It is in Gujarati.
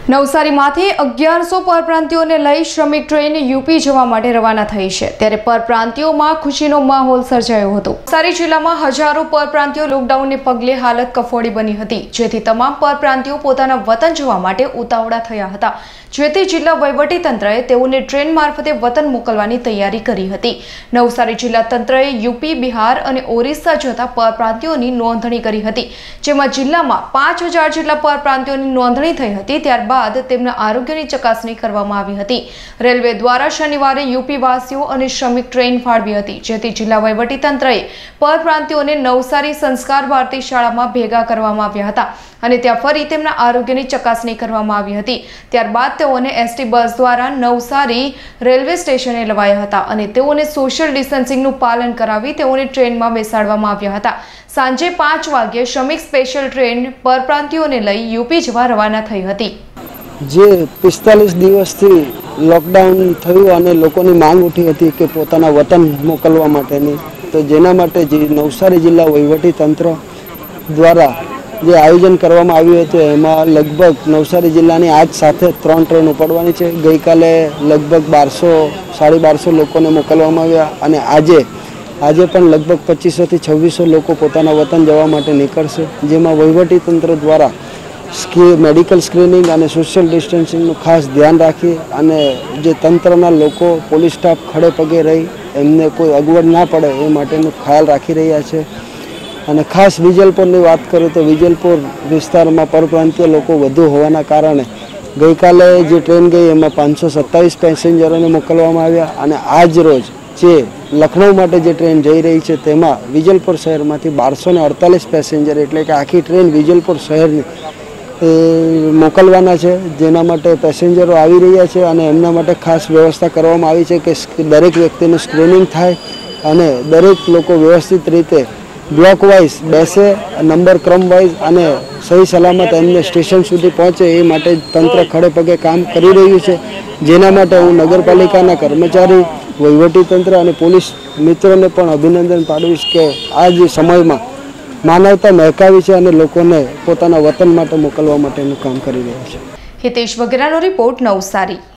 નવસારીમાંથી 1100 પરપ્રાંતિયોને લઈ શ્રમિક ટ્રેન યુપી જવા માટે રવાના થઈ છે ત્યારે પરપ્રાંતિયોમાં ખુશીનો માહોલ સર્જાયો હતો। નવસારી જિલ્લામાં હજારો પરપ્રાંતિયો લોકડાઉનને પગલે હાલત કફોડી બની હતી, જેથી તમામ પરપ્રાંતિયો પોતાના વતન જવા માટે ઉતાવળા થયા હતા, જેથી જિલ્લા વહીવટી તંત્રએ તેઓને ટ્રેન મારફતે વતન મોકલવાની તૈયારી કરી હતી। નવસારી જિલ્લા તંત્રએ યુપી, બિહાર અને ઓરિસ્સા જતા પરપ્રાંતિયોની નોંધણી કરી હતી, જેમાં જિલ્લામાં 5000 જેટલા પરપ્રાંતિયોની નોંધણી થઈ હતી। ત્યારબાદ તેમના આરોગ્યની ચકાસણી કરવામાં આવી હતી। રેલવે દ્વારા શનિવારે યુપી વાસીઓ અને શ્રમિક ટ્રેન ફાળવી હતી, જેથી જિલ્લા વહીવટી તંત્રએ પરપ્રાંતિયોને નવસારી સંસ્કાર ભારતી શાળામાં ભેગા કરવામાં આવ્યા હતા અને ત્યાં ફરી તેમના આરોગ્યની ચકાસણી કરવામાં આવી હતી। ત્યારબાદ તેઓને એસટી બસ દ્વારા નવસારી રેલવે સ્ટેશને લવાયા હતા અને તેઓને સોશિયલ ડિસ્ટન્સિંગનું પાલન કરાવી તેઓને ટ્રેનમાં બેસાડવામાં આવ્યા હતા। સાંજે 5 વાગ્યે શ્રમિક સ્પેશિયલ ટ્રેન પરપ્રાંતિયોને લઈ યુપી જવા રવાના થઈ હતી। જે 45 દિવસથી લોકડાઉન થયું અને લોકોની માંગ ઉઠી હતી કે પોતાના વતન મોકલવા માટેની, તો જેના માટે નવસારી જિલ્લા વહીવટી તંત્ર દ્વારા જે આયોજન કરવામાં આવ્યું હતું એમાં લગભગ નવસારી જિલ્લાની આજ સાથે 3 ટ્રેન ઉપડવાની છે। ગઈકાલે લગભગ 1200-1250 લોકોને મોકલવામાં આવ્યા અને આજે પણ લગભગ 2500 થી 2600 લોકો પોતાના વતન જવા માટે નીકળશે, જેમાં વહીવટી તંત્ર દ્વારા મેડિકલ સ્ક્રીનિંગ અને સોશિયલ ડિસ્ટન્સિંગનું ખાસ ધ્યાન રાખી અને જે તંત્રના લોકો, પોલીસ સ્ટાફ ખડે પગે રહી એમને કોઈ અગવડ ના પડે એ માટેનો ખ્યાલ રાખી રહ્યા છે। અને ખાસ વિજલપુરની વાત કરું તો વિજલપુર વિસ્તારમાં પરપ્રાંતીય લોકો વધુ હોવાના કારણે ગઈકાલે જે ટ્રેન ગઈ એમાં 527 પેસેન્જરોને મોકલવામાં આવ્યા અને આજ રોજ જે લખનઉ માટે જે ટ્રેન જઈ રહી છે તેમાં વિજલપુર શહેરમાંથી 1248 પેસેન્જર એટલે કે આખી ટ્રેન વિજલપુર શહેરની મોકલવાના છે, જેના માટે પેસેન્જરો આવી રહ્યા છે અને એમના માટે ખાસ વ્યવસ્થા કરવામાં આવી છે કે દરેક વ્યક્તિનું સ્ક્રીનિંગ થાય અને દરેક લોકો વ્યવસ્થિત રીતે બ્લોક વાઇઝ બેસે, નંબર ક્રમ વાઇઝ અને સહી સલામત એમને સ્ટેશન સુધી પહોંચે એ માટે તંત્ર ખડે પગે કામ કરી રહ્યું છે। જેના માટે હું નગરપાલિકાના કર્મચારી, વહીવટી તંત્ર અને પોલીસ મિત્રોને પણ અભિનંદન પાઠવીશ કે આ જે સમયમાં માનવતા મહેકાવી છે અને લોકોને પોતાના વતન માટે મોકલવા માટેનું કામ કરી રહ્યા છે। હિતેશ વગેરેનો રિપોર્ટ, નવસારી।